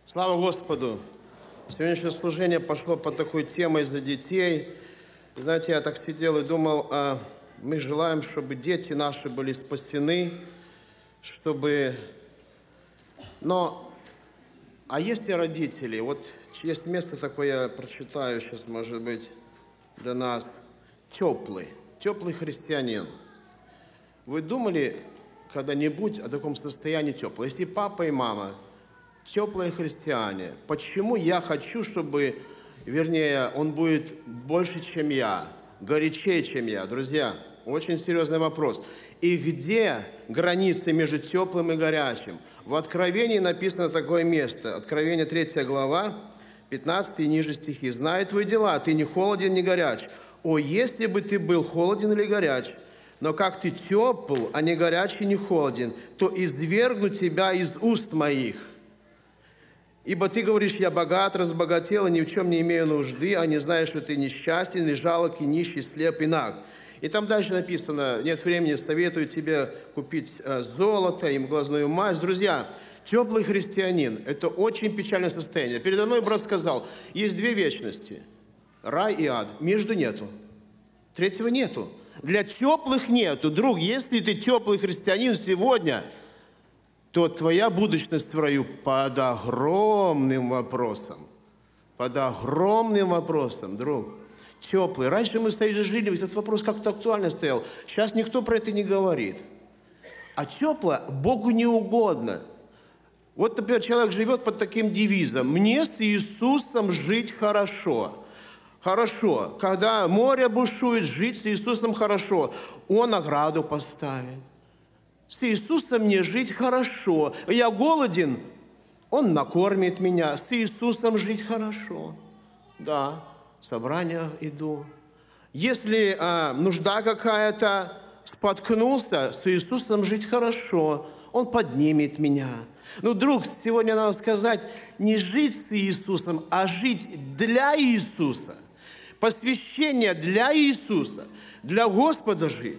Слава Господу! Сегодняшнее служение пошло по такой теме за детей. И знаете, я так сидел и думал, мы желаем, чтобы дети наши были спасены, чтобы... А есть и родители. Вот есть место такое, я прочитаю сейчас, может быть, для нас. Теплый христианин. Вы думали когда-нибудь о таком состоянии теплого? Если папа и мама теплые христиане, почему я хочу, чтобы, он будет больше, чем я, горячее, чем я? Друзья, очень серьезный вопрос. И где границы между теплым и горячим? В Откровении написано такое место. Откровение 3 глава, 15 и ниже стихи. «Знаю твои дела, ты не холоден, не горяч. О, если бы ты был холоден или горяч, но как ты тепл, а не горячий, не холоден, то извергну тебя из уст моих. Ибо ты говоришь, я богат, разбогател, и ни в чем не имею нужды, а не знаешь, что ты несчастен, и жалок, и нищий, слеп, и наг». И там дальше написано, нет времени, советую тебе купить золото и глазную мазь. Друзья, теплый христианин – это очень печальное состояние. Передо мной брат сказал, есть две вечности – рай и ад. Между нету. Третьего нету. Для теплых нету. Друг, если ты теплый христианин сегодня, то твоя будущность в раю под огромным вопросом. Под огромным вопросом, друг. Теплый. Раньше мы в Союзе жили, этот вопрос как-то актуально стоял. Сейчас никто про это не говорит. А теплое Богу не угодно. Вот, например, человек живет под таким девизом. «Мне с Иисусом жить хорошо». Хорошо. Когда море бушует, жить с Иисусом хорошо. Он ограду поставит. С Иисусом мне жить хорошо. Я голоден, Он накормит меня. С Иисусом жить хорошо. Да, в собрание иду. Если нужда какая-то, споткнулся, с Иисусом жить хорошо. Он поднимет меня. Ну, друг, сегодня надо сказать, не жить с Иисусом, а жить для Иисуса. Посвящение для Иисуса. Для Господа жить.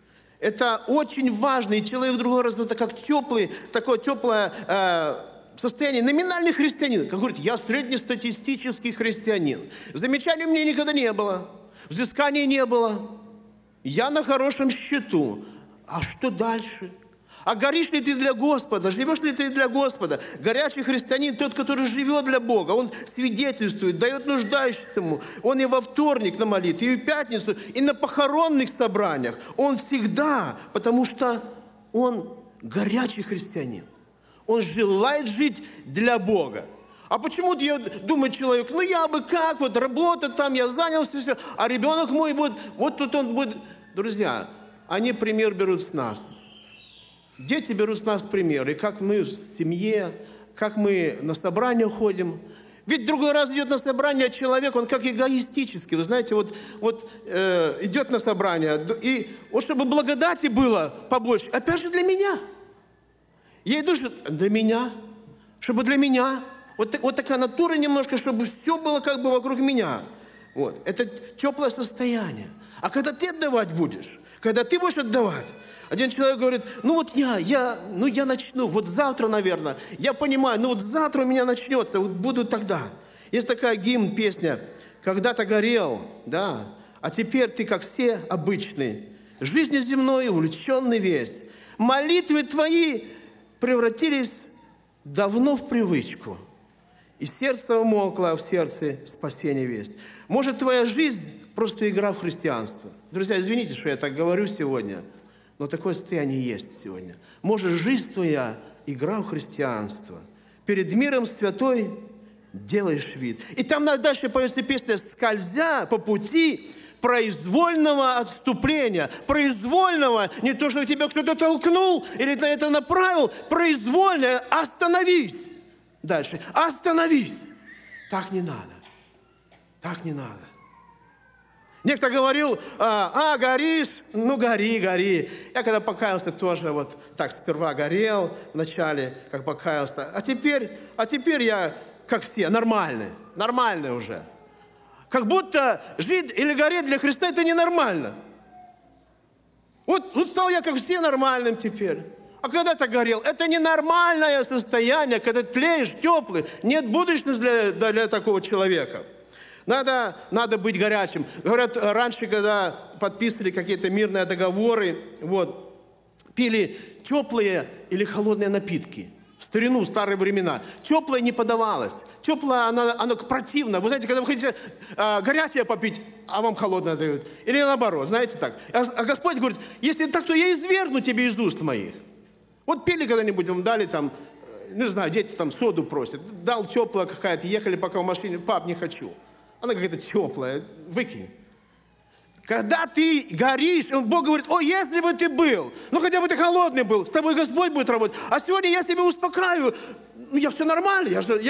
Это очень важно, и человек другой раз это как такое теплое состояние. Номинальный христианин, как говорит, я среднестатистический христианин. Замечаний у меня никогда не было, взысканий не было. Я на хорошем счету. А что дальше? А горишь ли ты для Господа? Живешь ли ты для Господа? Горячий христианин, тот, который живет для Бога. Он свидетельствует, дает нуждающемуся. Он и во вторник на молитве, и в пятницу, и на похоронных собраниях. Он всегда, потому что он горячий христианин. Он желает жить для Бога. А почему-то я думаю, человек, я бы как, вот работа там, я занялся, все, а ребенок мой будет, вот тут он будет. Друзья, они пример берут с нас. Дети берут с нас пример, и как мы в семье, как мы на собрания ходим. Ведь другой раз идет на собрание человек, он как эгоистический. Вы знаете, идет на собрание, и вот чтобы благодати было побольше, опять же для меня. Я иду, для меня, чтобы для меня. Вот такая натура немножко, чтобы все было как бы вокруг меня. Вот. Это теплое состояние. А когда ты отдавать будешь, когда ты будешь отдавать, один человек говорит, я начну, вот завтра, наверное, я понимаю, завтра у меня начнется, буду тогда. Есть такая гимн, песня, когда-то горел, да, а теперь ты, как все, обычный, жизнью земной увлеченный весь. Молитвы твои превратились давно в привычку, и сердце умокло, а в сердце спасение весть. Может, твоя жизнь просто игра в христианство. Друзья, извините, что я так говорю сегодня, но такое состояние есть сегодня. Может, жизнь твоя – игра в христианство. Перед миром святой делаешь вид. И там дальше поется песня «Скользя по пути произвольного отступления». Произвольного, не то, что тебя кто-то толкнул или на это направил. Произвольное «остановись». Дальше «остановись». Так не надо. Так не надо. Некто говорил, горишь, гори. Я когда покаялся, тоже так сперва горел вначале, как покаялся. А теперь я, как все, нормальный уже. Как будто жить или гореть для Христа – это ненормально. Вот стал я, как все, нормальным теперь. А когда ты горел, это ненормальное состояние, когда тлеешь, теплый. Нет будущности для такого человека. Надо быть горячим. Говорят, раньше, когда подписывали какие-то мирные договоры, вот, пили теплые или холодные напитки. В старину, в старые времена. Теплое не подавалось. Теплое, оно противно. Вы знаете, когда вы хотите горячее попить, а вам холодное дают. Или наоборот, знаете так. А Господь говорит, если так, то я извергну тебе из уст моих. Вот пили когда-нибудь, вам дали там, не знаю, дети там соду просят. Дал теплая какая-то, ехали пока в машине, пап, не хочу. Она какая-то теплая, выкинь. Когда ты горишь, Бог говорит, о, если бы ты был, ну хотя бы ты холодный был, с тобой Господь будет работать. А сегодня я себя успокаиваю, ну я все нормально,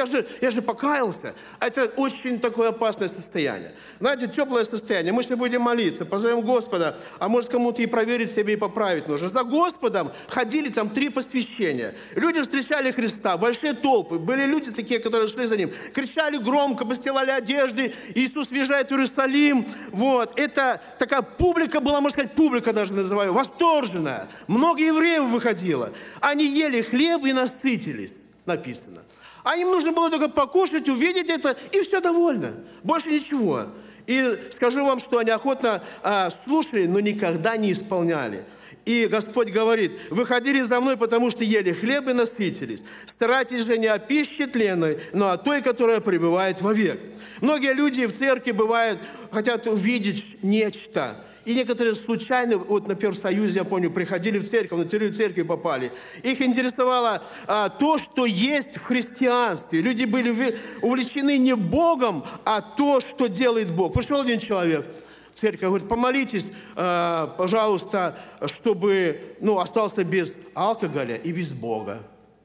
я же покаялся. Это очень такое опасное состояние. Знаете, теплое состояние. Мы сейчас будем молиться, позовем Господа, а может кому-то и проверить себя, и поправить нужно. За Господом ходили там 3 посвящения. Люди встречали Христа, большие толпы. Были люди такие, которые шли за Ним. Кричали громко, постилали одежды. Иисус въезжает в Иерусалим. Вот. Это такая публика была, можно сказать, публика даже называю, восторженная. Много евреев выходило. Они ели хлеб и насытились, написано. А им нужно было только покушать, увидеть это, и все довольно. Больше ничего. И скажу вам, что они охотно слушали, но никогда не исполняли. И Господь говорит, вы ходили за мной, потому что ели хлеб и насытились. Старайтесь же не о пище тленной, но о той, которая пребывает вовек. Многие люди в церкви бывают, хотят увидеть нечто. И некоторые случайно, вот, например, в Союзе, я помню, приходили в церковь, на территорию церкви попали. Их интересовало то, что есть в христианстве. Люди были увлечены не Богом, а то, что делает Бог. Пришел один человек в церковь, говорит, помолитесь, пожалуйста, чтобы остался без алкоголя и без Бога.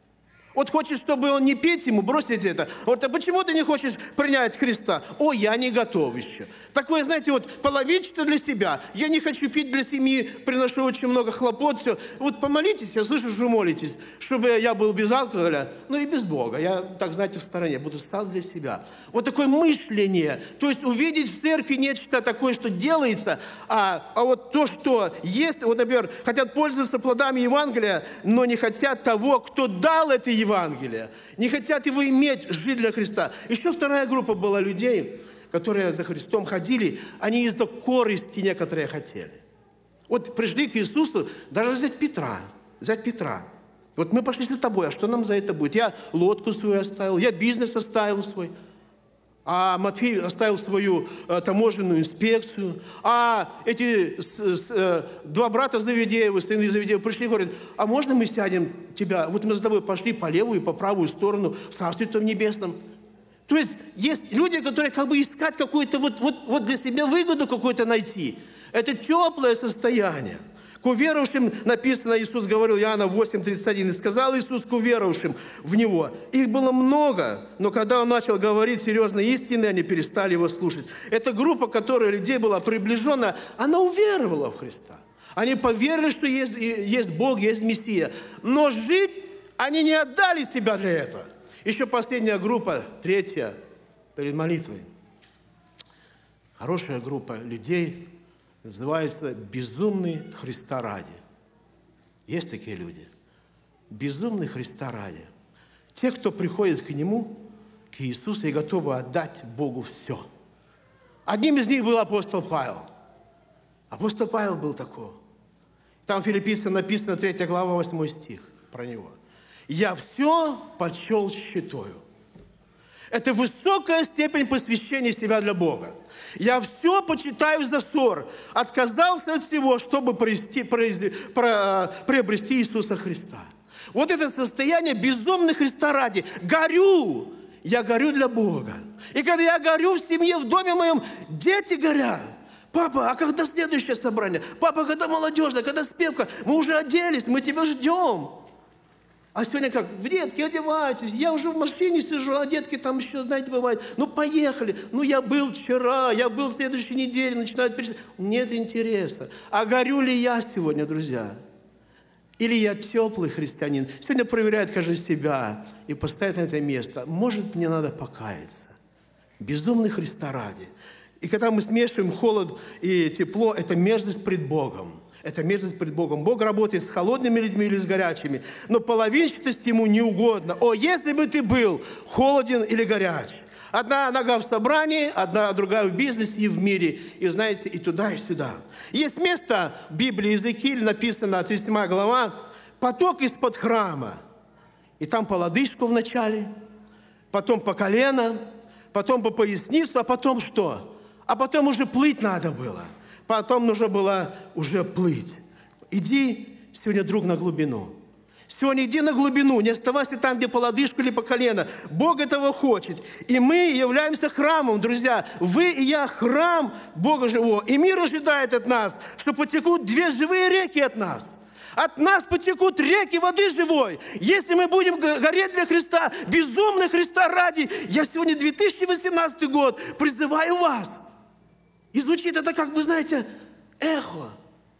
Вот хочешь, чтобы он не пить ему, бросить это. Вот, а почему ты не хочешь принять Христа? О, я не готов еще. Такое, знаете, вот половинчато для себя. Я не хочу пить для семьи, приношу очень много хлопот, все. Вот помолитесь, я слышу, что молитесь, чтобы я был без алкоголя, но и без Бога. Я, так знаете, в стороне, буду сам для себя. Вот такое мышление. То есть увидеть в церкви нечто такое, что делается, а вот то, что есть, вот, например, хотят пользоваться плодами Евангелия, но не хотят того, кто дал это Евангелие. Не хотят его иметь, жить для Христа. Еще вторая группа была людей, которые за Христом ходили, они из-за корысти некоторые хотели. Вот пришли к Иисусу, даже взять Петра. Вот мы пошли за тобой, а что нам за это будет? Я лодку свою оставил, я бизнес оставил свой. А Матфей оставил свою таможенную инспекцию. А эти 2 брата Завидеевы, сыны Завидеева, пришли и говорят, а можно мы сядем тебя? Вот мы за тобой пошли по левую и по правую сторону в Царстве Том Небесном. То есть есть люди, которые как бы искать какую-то вот для себя выгоду какую-то найти. Это теплое состояние. К уверовавшим написано, Иисус говорил, Иоанна 8:31, и сказал Иисус к уверовавшим в Него. Их было много, но когда Он начал говорить серьезные истины, они перестали Его слушать. Эта группа, которая людей была приближена, она уверовала в Христа. Они поверили, что есть Бог, есть Мессия. Но жить они не отдали себя для этого. Еще последняя группа, 3-я, перед молитвой. Хорошая группа людей называется «Безумный Христа ради». Есть такие люди? Безумный Христа ради. Те, кто приходит к Нему, к Иисусу, и готовы отдать Богу все. Одним из них был апостол Павел. Апостол Павел был такой. Там в Филиппийцам написано 3 глава, 8 стих про него. «Я все почел считаю». Это высокая степень посвящения себя для Бога. Я все почитаю за ссор. Отказался от всего, чтобы приобрести Иисуса Христа. Вот это состояние безумного Христа ради. Горю. Я горю для Бога. И когда я горю в семье, в доме моем, дети горят. Папа, а когда следующее собрание? Папа, когда молодежное, когда спевка? Мы уже оделись, мы тебя ждем. А сегодня как? Детки, одевайтесь. Я уже в машине сижу, а детки там еще, знаете, бывает. Ну, поехали. Ну, я был вчера, я был в следующей неделе, начинают перечислять. Нет интереса. А горю ли я сегодня, друзья? Или я теплый христианин? Сегодня проверяет каждый себя и поставит на это место. Может, мне надо покаяться. Безумный Христа ради. И когда мы смешиваем холод и тепло, это мерзость пред Богом. Это мерзость пред Богом. Бог работает с холодными людьми или с горячими. Но половинчатость Ему не угодно. О, если бы ты был холоден или горяч. Одна нога в собрании, другая в бизнесе и в мире. И знаете, и туда, и сюда. Есть место в Библии Иезекииль, написано, 37 глава, поток из-под храма. И там по лодыжку вначале, потом по колено, потом по поясницу, а потом что? А потом уже плыть надо было. Потом нужно было уже плыть. Иди сегодня, друг, на глубину. Сегодня иди на глубину, не оставайся там, где по лодыжку или по колено. Бог этого хочет. И мы являемся храмом, друзья. Вы и я храм Бога живого. И мир ожидает от нас, что потекут две живые реки от нас. От нас потекут реки воды живой. Если мы будем гореть для Христа, безумно Христа ради, я сегодня 2018 год призываю вас. И звучит это, как вы знаете, эхо.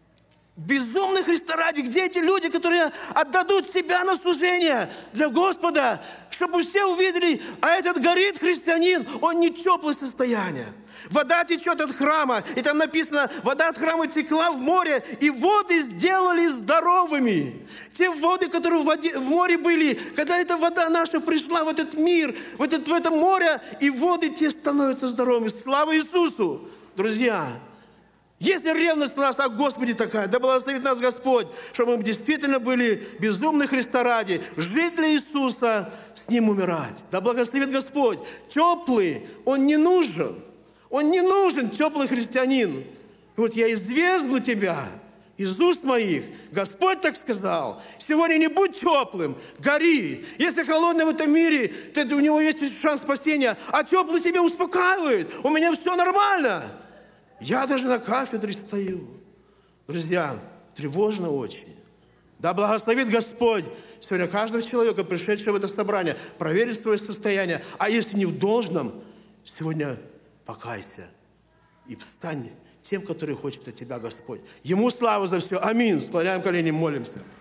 Безумный Христа ради. Где эти люди, которые отдадут себя на служение для Господа, чтобы все увидели, а этот горит христианин, он не теплое состояние. Вода течет от храма, и там написано, вода от храма текла в море, и воды сделали здоровыми. Те воды, которые в море были, когда эта вода наша пришла в этот мир, в это море, и воды те становятся здоровыми. Слава Иисусу! Друзья, если ревность у нас о Господе такая, да благословит нас Господь, чтобы мы действительно были безумны Христа ради, жить для Иисуса, с Ним умирать. Да благословит Господь. Теплый, Он не нужен. Он не нужен, теплый христианин. Вот я извергну тебя из уст моих. Господь так сказал. Сегодня не будь теплым, гори. Если холодный в этом мире, то у него есть шанс спасения. А теплый себя успокаивает. У меня все нормально. Я даже на кафедре стою. Друзья, тревожно очень. Да благословит Господь сегодня каждого человека, пришедшего в это собрание, проверить свое состояние. А если не в должном, сегодня покайся и встань тем, который хочет от тебя Господь. Ему слава за все. Аминь. Склоняем колени, молимся.